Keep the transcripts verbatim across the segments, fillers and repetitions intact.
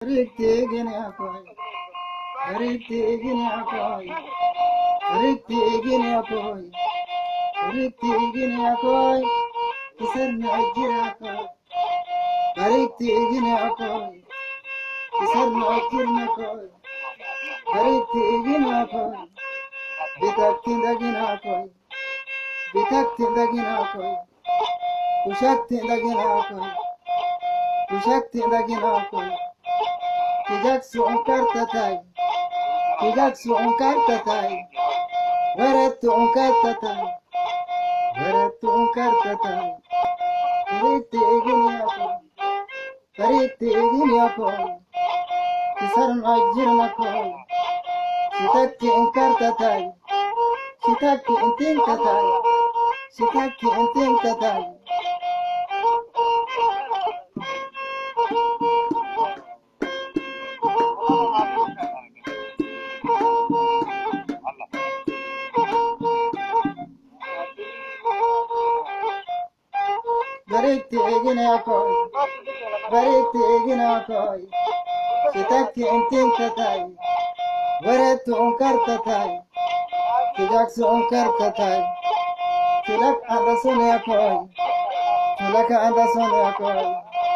Riktigini akoy, riktigini akoy, riktigini akoy, riktigini akoy, kisarna ajira akoy, riktigini akoy, kisarna ajirna akoy, riktigini akoy, bitakindagina akoy, bitakindagina akoy, kushaktindagina akoy, kushaktindagina akoy. Kijaksu onkartatay, kijaksu onkartatay, weretu onkartatay, weretu onkartatay. Karitti igini akoy, karitti igini akoy, kisarn ajirna akoy, sitakki onkartatay, sitakki intintatay, sitakki intintatay. Barikti igini akoy, barikti igini akoy, sitakki intintatay, weretu onkartatay, kijaksu onkartatay, kilak andasone akoy, kilaka andasone akoy,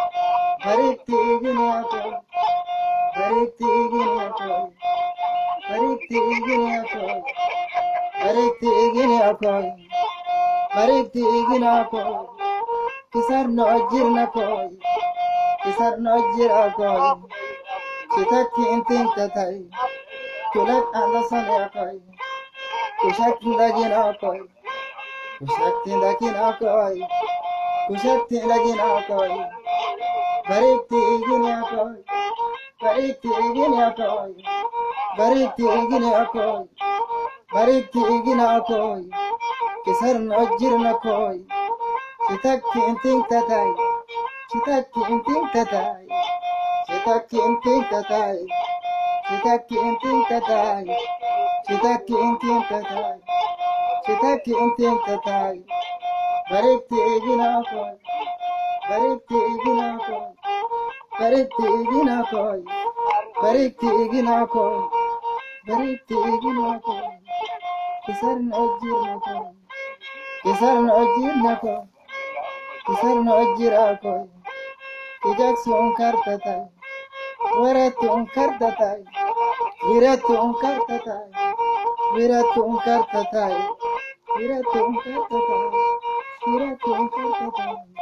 barikti igini akoy, barikti igini akoy, barikti igini akoy, barikti igini akoy, barikti igini akoy. Kisarno ajirna koy, kisarno ajira koy, sitakki intintatay, kulak andasane akoy, kushaktindagina akoy, kushaktindagina akoy, kushaktindagina akoy, barikti igini akoy, barikti igini akoy, barikti igini akoy, barikti igini akoy, kisarno ajirna koy. Sitakki intintatay, sitakki intintatay, sitakki intintatay, sitakki intintatay, sitakki intintatay, sitakki intintatay. Barikti igina akoy, barikti igina akoy, barikti igina akoy, barikti igina akoy, barikti igina akoy. Kisarna ajirna akoy, kisarna ajirna akoy. Kisarno ajira akoy, kijaksu onkartatay, weretu onkartatay, wiretu onkartatay, wiretu onkartatay, wiretu onkartatay, wiretu onkartatay.